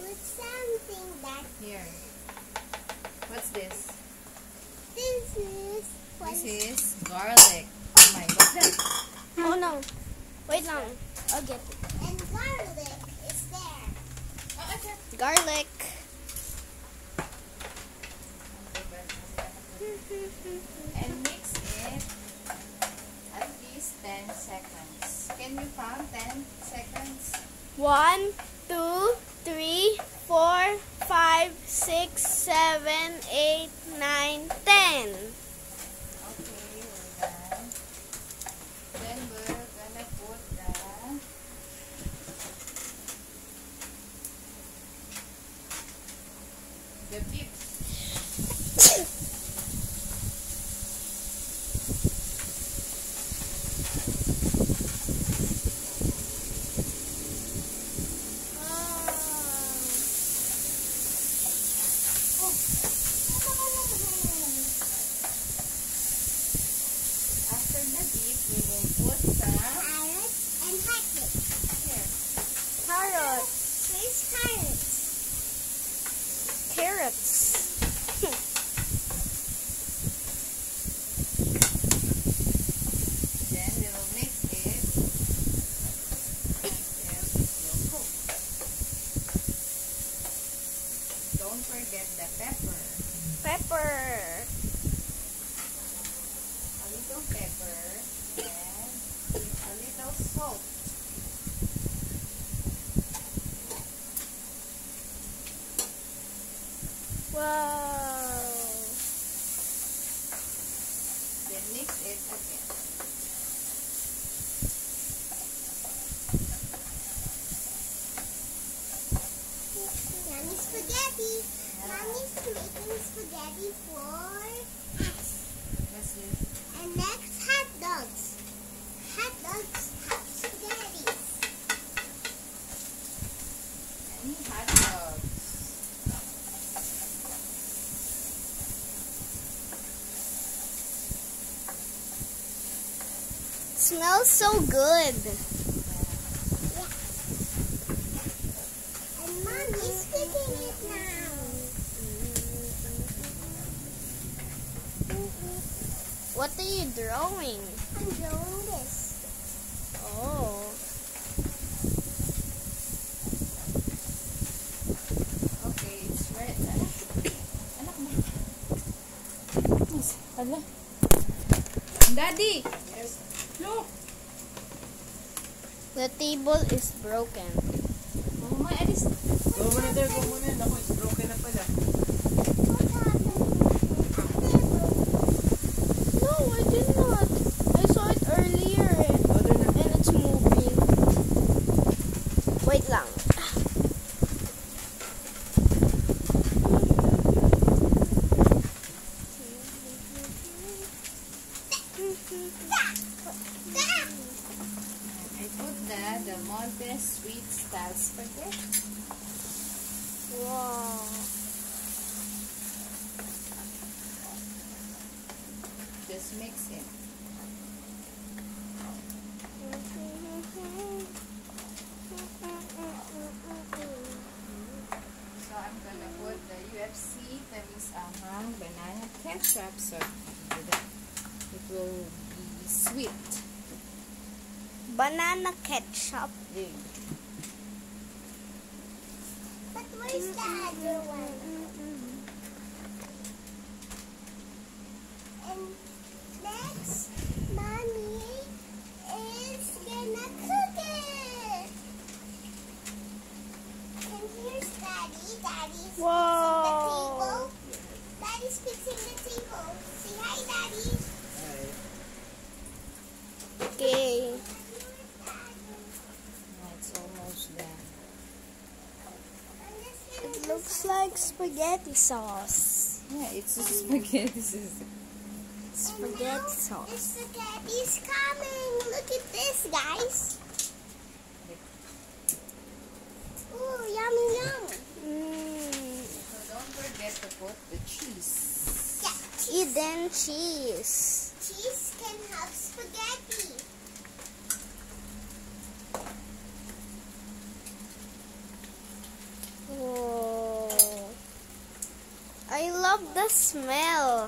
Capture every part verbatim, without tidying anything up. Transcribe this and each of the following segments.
put something that Here. What's this? this is what This is garlic. Oh my, what's that? Oh no. Wait long. I'll get it. and garlic is there. Oh, okay. Garlic. And mix it at least ten seconds. Can you count ten seconds? One, two, three, four, five, six, seven, eight, nine, ten. Okay, we're done. Then we're gonna put the the beef. After the beef, we will put the Carrots and packet. here. Carrots. Here's carrots. Carrots. Then we will mix it until it will cook. Don't forget the pepper. Pepper. A little pepper and a little salt. Wow. Then mix it again. Yummy spaghetti. Mommy's making spaghetti for us. What's this? And next, hot dogs. Hot dogs have spaghetti. Any hot dogs. Smells so good. And Mommy's cooking it now. What are you drawing? I'm doing this. Oh. Okay, it's ready. Anak mo. Hala. Daddy! Yes. Look! The table is broken. Oh my, alis. Go muna there, go muna. Naku, it's broken na pala. What happened? No, I did not. I saw it earlier Oh, they're not. and it's moving. Wait lang. I put the Del Monte sweet style spaghetti. Wow. Just mix it. So I'm gonna put the U F C tamis ahang banana ketchup so it will be sweet. Banana ketchup. But where's the other one? And next, Mommy is gonna cook it. And here's Daddy. Daddy's Whoa. fixing the table. Daddy's fixing the table. Say hi, Daddy. Okay. Now it's almost done. I'm just gonna It looks like spaghetti sauce. Yeah, it's just spaghetti. Spaghetti The sauce. spaghetti's coming. Look at this, guys. Ooh, yummy, yum. Mm. So don't forget to put the cheese. Yeah, cheese. Eden cheese. Cheese can have spaghetti. Whoa. love the smell.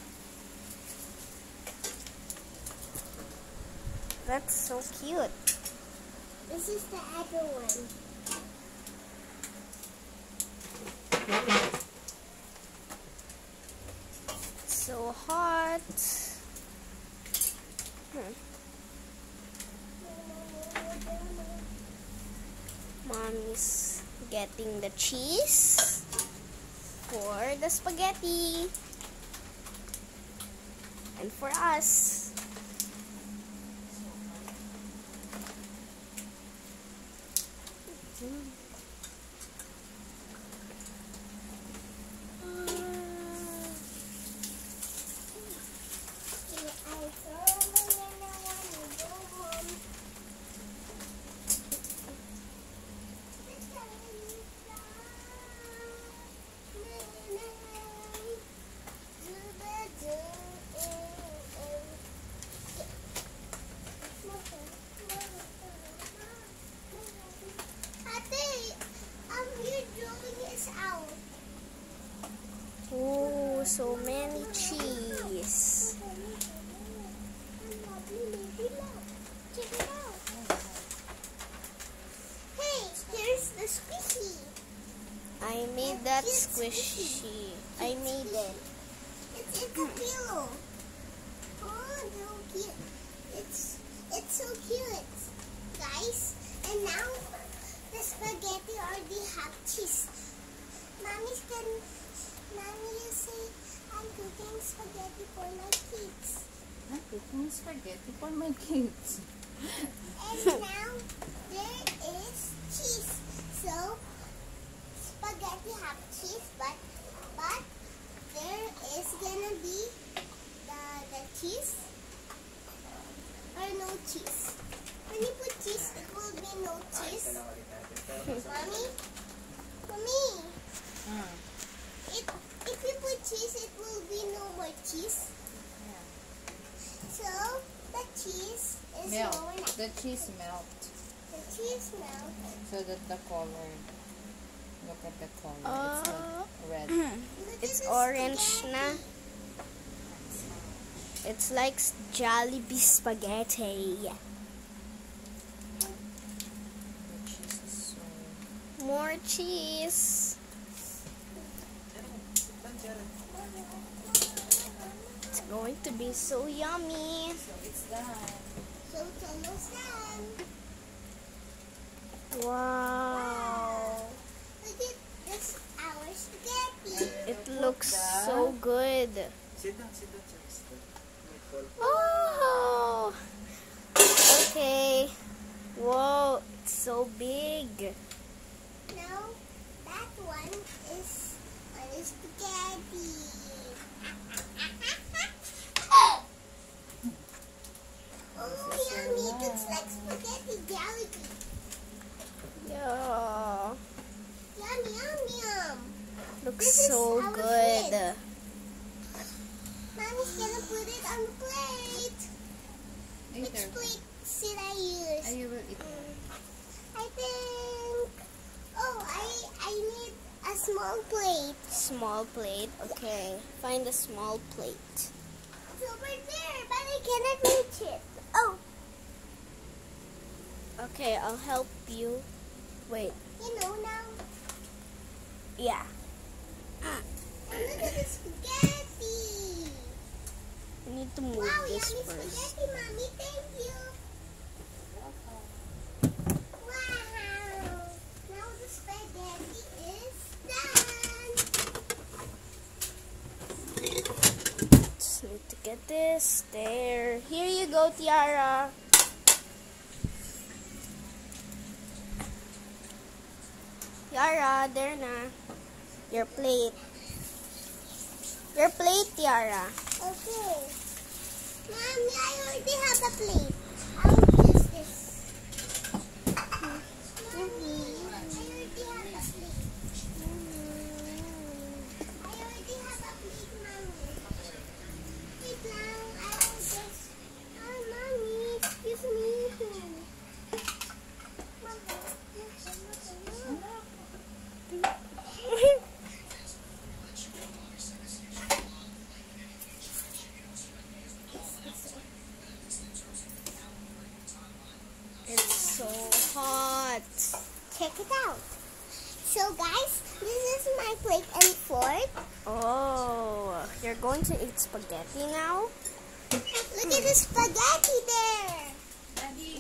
That's so cute. This is the other one. So hot. Hmm. Mommy's getting the cheese for the spaghetti. And for us. Oh, so many cheese. Check it out. Hey, here's the squishy. I made that squishy. I made it. It's, it's a pillow. Oh, so cute. It's it's so cute, guys. And now the spaghetti already have cheese. Mommy's can, Mommy, you say I'm cooking spaghetti for my kids. I'm cooking spaghetti for my kids. And now there is cheese. So spaghetti have cheese, but but there is gonna be the the cheese or no cheese. When you put cheese, it will be no cheese. Mommy, mommy, Mm. it if you put cheese, it will be no more cheese. Yeah. So the cheese is Melt. lower now. The cheese melt The cheese melt. so that the color. Look at the color. Uh, it's like red. Look It's at the orange spaghetti. na. It's like s- Jollibee spaghetti. The cheese is so. More cheese. It's going to be so yummy. So it's done. So it's almost done. Wow. Look at this, our spaghetti. It looks so good. Sit down, sit down, sit down. May call. Oh. Okay. Whoa, it's so big. Now, that one is on the spaghetti. Oh, yummy. It looks like spaghetti jelly. Yeah. Yum, yum, yum. Looks This is so our good. food. Mommy's gonna put it on the plate. Which Later. plate should I use? I will eat it. I think. Oh, I I need a small plate. Small plate. Okay. Find a small plate. It's over there, but I cannot reach it. Oh, Okay, I'll help you. Wait. you know now. Yeah. And look at the spaghetti. I need to move Wow, this yummy first. spaghetti, mommy. Thank you. Wow. Now the spaghetti is done. Just need to get this there. Here you go, Tiara. Tiara, there na. Your plate. Your plate, Tiara. Okay. Mommy, I already have a plate. I'll use this. Mommy, I already have a plate. I already have a plate, Mommy. Wait lang, I'll just... Oh, Mommy, excuse me. so hot. Check it out. So guys, this is my plate and fork. Oh, you're going to eat spaghetti now? Look at the spaghetti there. Daddy,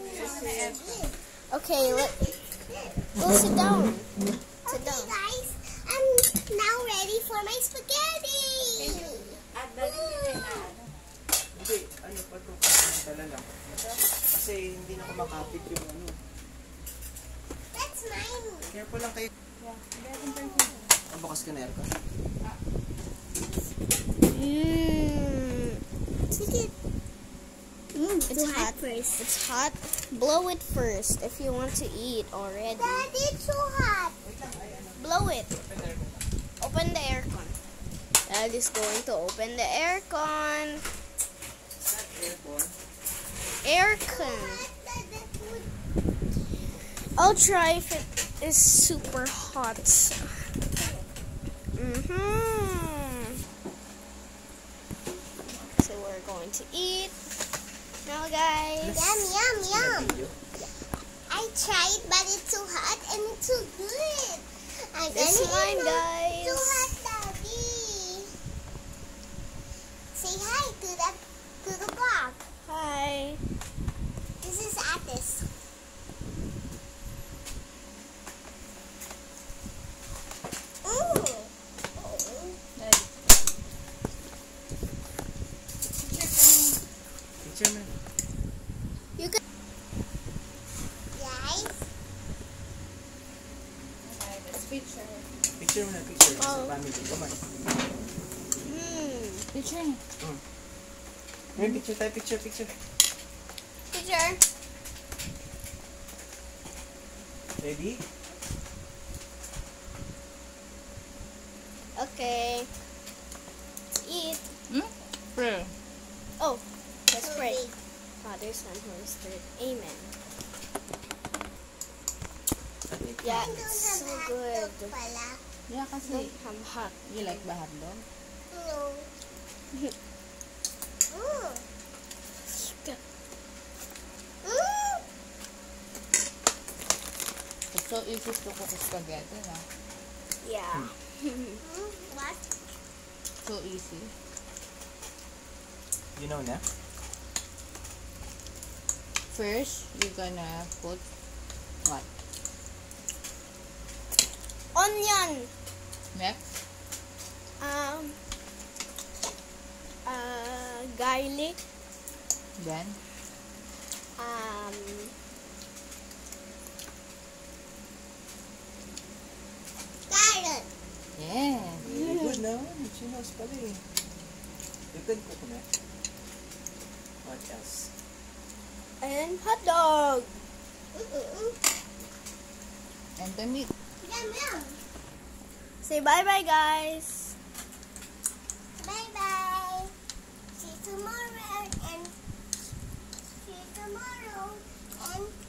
Okay, let go sit down. Sit Okay down. guys, I'm now ready for my spaghetti. at daddy nila na ano. Hindi, ano pa ito? Dala lang. Kasi hindi na kumakapit yung ano. That's mine. Careful lang kayo. Ang bukas ka na aircon. Mmm. Look at Mm, It's hot. first. It's hot. Blow it first if you want to eat already. Daddy, it's so hot. Blow it. Open the aircon. Dad is going to open the aircon. Aircon. Aircon. I'll try if it is super hot. Mm-hmm. So we're going to eat now, guys. Yum, yum, yum. Video. I tried, but it's too hot and it's too good. I'm It's gonna mine, eat more. guys. Too hot, Daddy. Say hi to the to the vlog. Hi. This is Atis. Mm. Daddy. Picture mo. You can. Guys, Okay, let's picture. Picture mo na, picture. Oh. Sa family. Come on. Hmm. Picture niya. May picture tayo, picture, picture. Teacher. Ready? Okay. Let's eat. Hmm? Prayer. Oh, let's pray. big. Father, Son, Holy Spirit. Amen. Yeah, I don't it's have so hot good. dog pala. Yeah, kasi I'm hot. you like the hot dog? No. Mm. Mm. It's so easy to cook spaghetti, no? Yeah. Mm. What? So easy. You know na? First, you're gonna put what? Onion. Next, Um. Uh, garlic. then Um. Carrot. yeah. Very good na. She knows pala eh. You can cook na. What else? And hot dog. Mm-mm. And the meat. Yum, yum. Say bye bye, guys. Bye bye. See you tomorrow and see you tomorrow and